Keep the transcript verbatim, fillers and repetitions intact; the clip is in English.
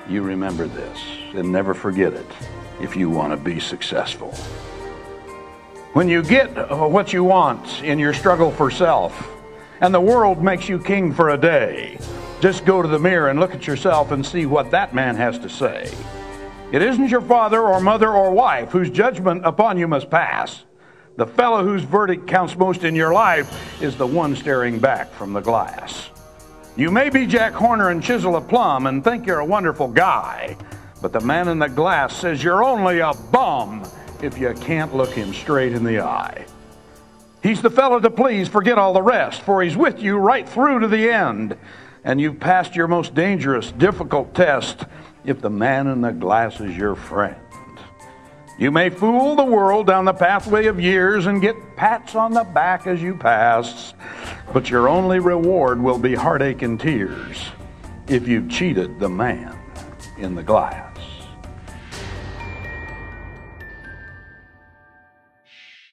You remember this and never forget it if you want to be successful. When you get what you want in your struggle for self, and the world makes you king for a day, just go to the mirror and look at yourself and see what that man has to say. It isn't your father or mother or wife whose judgment upon you must pass. The fellow whose verdict counts most in your life is the one staring back from the glass. You may be Jack Horner and chisel a plum and think you're a wonderful guy, but the man in the glass says you're only a bum if you can't look him straight in the eye. He's the fellow to please, forget all the rest, for he's with you right through to the end. And you've passed your most dangerous, difficult test if the man in the glass is your friend. You may fool the world down the pathway of years and get pats on the back as you pass, but your only reward will be heartache and tears if you've cheated the man in the glass.